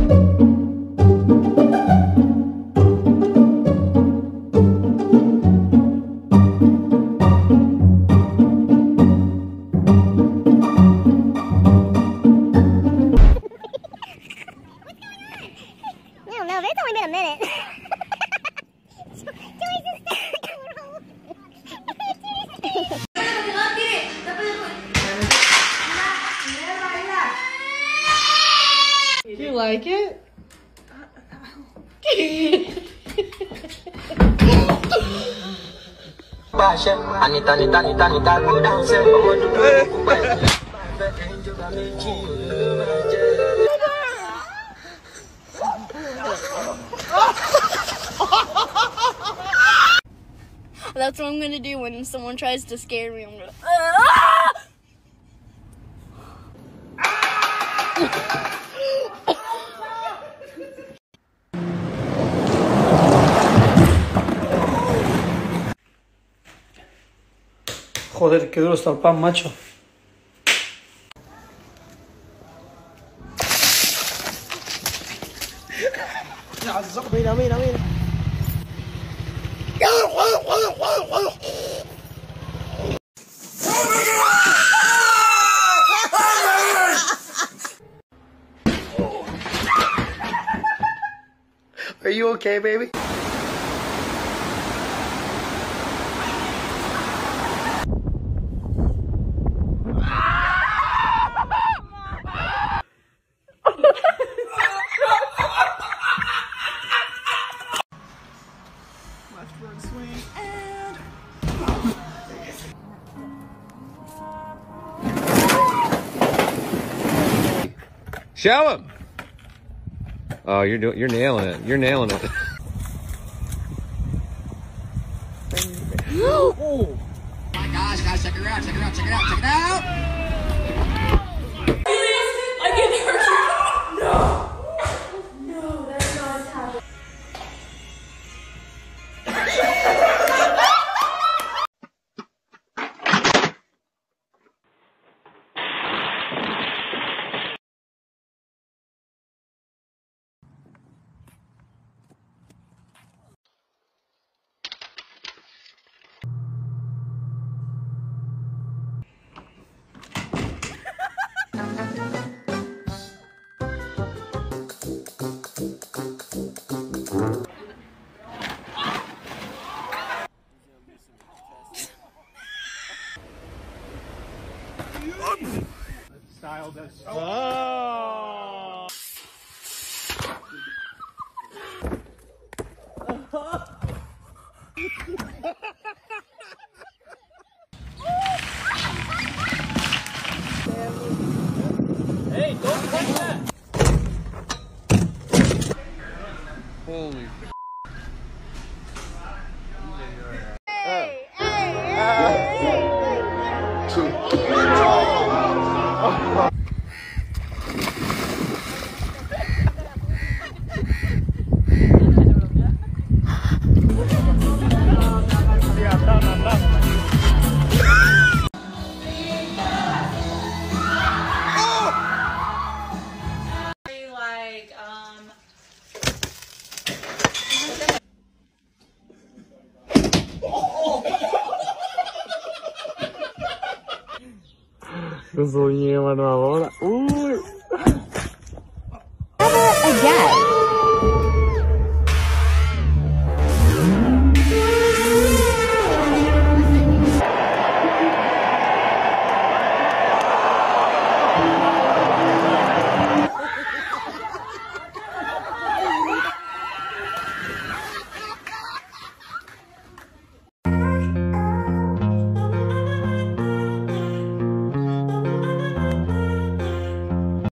Do you like it? That's what I'm gonna do when someone tries to scare me. I'm gonna. Joder, qué duro está el pan, macho. Mira, mira, mira. Are you okay, baby? Show him. Oh, you're nailing it. You're nailing it. Oh my gosh, guys, check it out, check it out, check it out, check it out. I can hurt you. No. No, that's not what's happening. Style does. Oh! Hey, don't touch that! Holy. Rozumiem, agora.